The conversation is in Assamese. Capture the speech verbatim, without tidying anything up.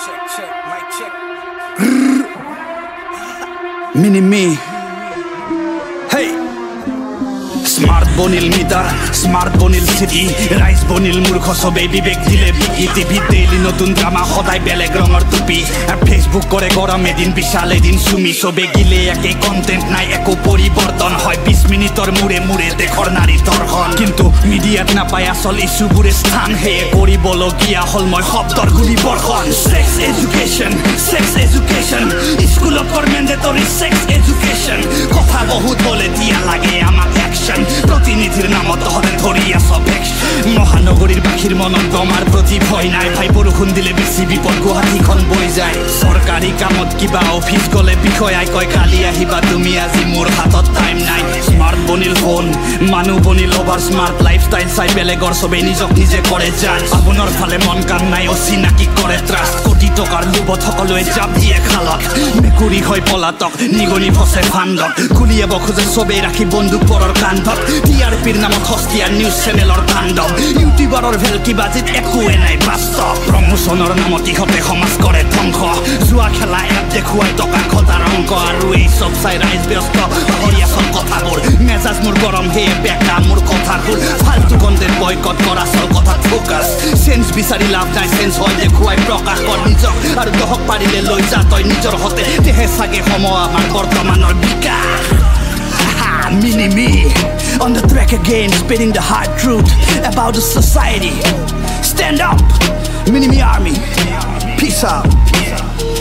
Minimi. Hey. Smart bonil midar, smart bonil city, rice bonil murkho sobe bibek dile bigi tv daily notun drama khodai beleg rongor tupi ar facebook kore gorome din bishal edin sumi sobe gile ekei content nai eko poriborton hoy twenty minutor mure mure dekhor nari torkhon kintu media na pai asol issue bure sthan he kori bolo gia hol moi hoptor guli borkhon sex education sex education school of mandatory sex education kotha bahut bole dia lage amak action প্রতিনিধির নামত হতে ধরিয়া সবেক মহানগরীর পাখির মনত দমার প্রতি ভয় নাই ভাই বরষুণ দিলে বেশি বিপদ গুৱাহাটীখন বৈ যায় সরকারি কামত কিবা অফিস গলে বিষয় আই কয় কালি আহিবা তুমি আজি মোর হাতত টাইম নাই স্মার্ট বনিল ফোন মানুহ বনিল ওভার স্মার্ট লাইফস্টাইল চাই বেলেগৰ সবে নিজক নিজে কৰে জাজ আপোনাৰ ফালে মন কাম নাই অচিনাকি কৰে ত্ৰাস কোটি টকাৰ লোভত সকলোৱে জাপ দিয়ে খালত মেকুৰী হৈ পলাতক নিগনি ফসে ফান্দক গুলিয়াব খোজে সবে ৰাখি বন্দুক পৰৰ কান্ধত টিআরপিৰ নামত হস্তিয়া নিউজ চেনেলৰ কাণ্ডম ইউটিউবাৰৰ ভেলকি বাজিত একোৱে নাই বাস্তৱ প্ৰমোচনৰ নামত ইহঁতে সমাজ কৰে ধ্বংস জুৱা খেলা এপ দেখুৱাই টকা ঘটাৰ অংক আৰু এই চব চাই ৰাইজ ব্যস্ত পাহৰিয়া চব কথাবোৰ মেজাজ মোৰ গৰম হে বেকা মোৰ কথাবোৰ ফাল্টু কণ্টেণ্ট বয়কট কৰা চল কথাত ফোকাছ চেঞ্জ বিচাৰি লাভ নাই চেঞ্জ হয় দেখুৱাই প্ৰকাশ কৰ নিজক আৰু দহক পাৰিলে লৈ যা তই নিজৰ হতে তেহে চাগে সময় আমাৰ বৰ্তমানৰ বিকাশ Minimi on the track again, spitting the hard truth about the society. Stand up, Minimi Army. Peace out.